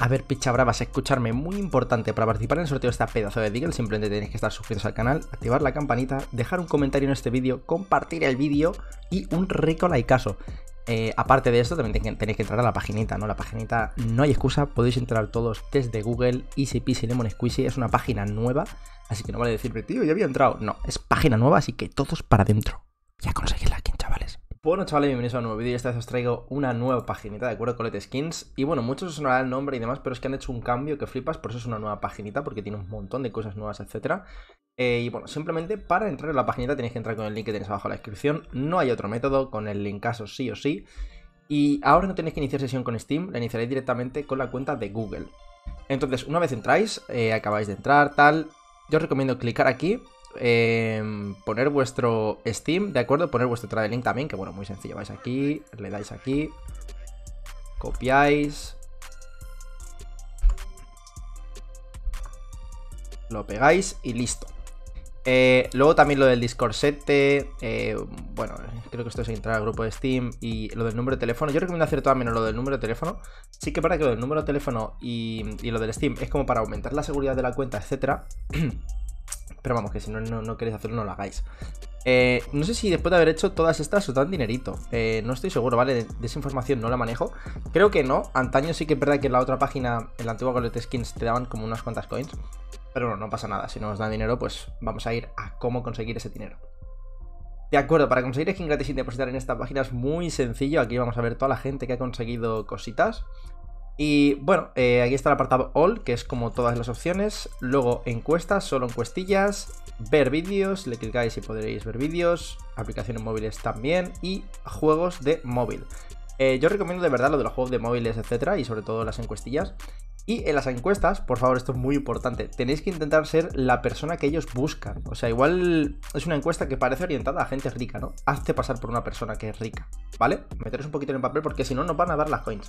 a ver picha bravas, escucharme, muy importante para participar en el sorteo de esta pedazo de Deagle, simplemente tenéis que estar suscritos al canal, activar la campanita, dejar un comentario en este vídeo, compartir el vídeo y un rico likeazo. Aparte de esto, también tenéis que entrar a la paginita, ¿no? La paginita no hay excusa, podéis entrar todos desde Google, Easy Peasy Lemon Squeezy, es una página nueva, así que no vale decirme, tío, ya había entrado. No, es página nueva, así que todos para adentro. Ya conseguís la skin, chavales. Bueno, chavales, bienvenidos a un nuevo vídeo y esta vez os traigo una nueva paginita, ¿de acuerdo? Colette Skins. Y bueno, muchos os sonará el nombre y demás, pero es que han hecho un cambio que flipas, por eso es una nueva paginita, porque tiene un montón de cosas nuevas, etcétera. Y bueno, simplemente para entrar en la paginita tenéis que entrar con el link que tenéis abajo en la descripción. No hay otro método, con el linkazo sí o sí. Y ahora no tenéis que iniciar sesión con Steam, la iniciaréis directamente con la cuenta de Google. Entonces, una vez entráis, acabáis de entrar, tal, yo os recomiendo clicar aquí. Poner vuestro Steam, ¿de acuerdo? Poner vuestro trade link también, que bueno, muy sencillo. Vais aquí, le dais aquí, copiáis, lo pegáis y listo. Luego también lo del Discord sete, bueno, creo que esto es entrar al grupo de Steam y lo del número de teléfono. Yo recomiendo hacer todo menos lo del número de teléfono. Sí que para que lo del número de teléfono y lo del Steam es como para aumentar la seguridad de la cuenta, etcétera. Pero vamos, que si no queréis hacerlo, no lo hagáis. No sé si después de haber hecho todas estas os dan dinerito. No estoy seguro, ¿vale? De esa información no la manejo. Creo que no. Antaño sí que es verdad que en la otra página, en la antigua Colette Skins, te daban como unas cuantas coins. Pero bueno, no pasa nada. Si no os dan dinero, pues vamos a ir a cómo conseguir ese dinero. De acuerdo, para conseguir skin gratis y depositar en esta página es muy sencillo. Aquí vamos a ver toda la gente que ha conseguido cositas. Y bueno, aquí está el apartado All, que es como todas las opciones. Luego encuestas, solo encuestillas. Ver vídeos, le clicáis y podréis ver vídeos. Aplicaciones móviles también. Y juegos de móvil. Yo recomiendo de verdad lo de los juegos de móviles, etcétera. Y sobre todo las encuestillas. Y en las encuestas, por favor, esto es muy importante, tenéis que intentar ser la persona que ellos buscan. O sea, igual es una encuesta que parece orientada a gente rica, ¿no? Hazte pasar por una persona que es rica, ¿vale? Meteros un poquito en el papel porque si no, nos van a dar las coins.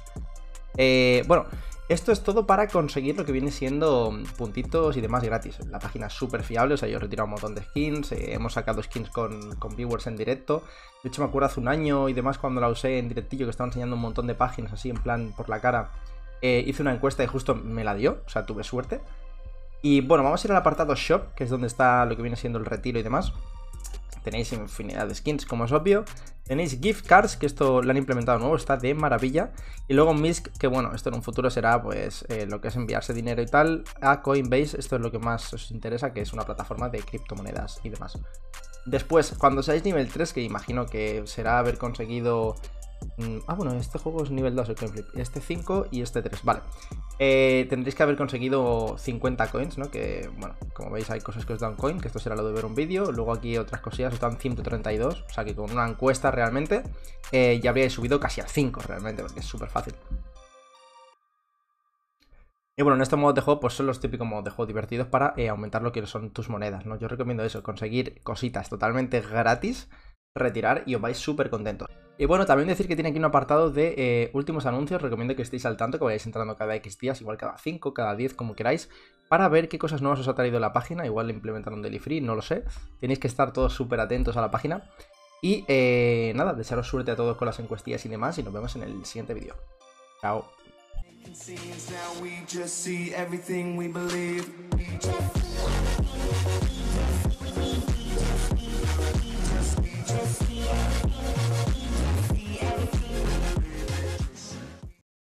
Bueno, esto es todo para conseguir lo que viene siendo puntitos y demás gratis. La página es súper fiable, o sea, yo he retirado un montón de skins, hemos sacado skins con viewers en directo. De hecho, me acuerdo hace un año y demás cuando la usé en directillo, que estaba enseñando un montón de páginas así, en plan por la cara. Hice una encuesta y justo me la dio, o sea, tuve suerte. Y bueno, vamos a ir al apartado Shop, que es donde está lo que viene siendo el retiro y demás. Tenéis infinidad de skins, como es obvio. Tenéis gift cards, que esto lo han implementado nuevo, está de maravilla. Y luego Misk, que bueno, esto en un futuro será pues lo que es enviarse dinero y tal a Coinbase. Esto es lo que más os interesa, que es una plataforma de criptomonedas y demás. Después, cuando seáis nivel 3, que imagino que será haber conseguido... bueno, este juego es nivel 2 el Coinflip. Este 5 y este 3, vale. Tendréis que haber conseguido 50 coins, ¿no? Que, bueno, como veis hay cosas que os dan coin, que esto será lo de ver un vídeo. Luego aquí otras cosillas os dan 132. O sea que con una encuesta realmente ya habríais subido casi al 5 realmente, porque es súper fácil. Y bueno, en estos modos de juego pues son los típicos modos de juego divertidos para aumentar lo que son tus monedas, ¿no? Yo recomiendo eso, conseguir cositas totalmente gratis, retirar y os vais súper contentos. Y bueno, también decir que tiene aquí un apartado de últimos anuncios. Recomiendo que estéis al tanto, que vayáis entrando cada X días, igual cada 5, cada 10, como queráis, para ver qué cosas nuevas os ha traído la página. Igual le implementaron Daily Free, no lo sé. Tenéis que estar todos súper atentos a la página. Y nada, desearos suerte a todos con las encuestillas y demás, y nos vemos en el siguiente vídeo. Chao. Now we just see everything we believe.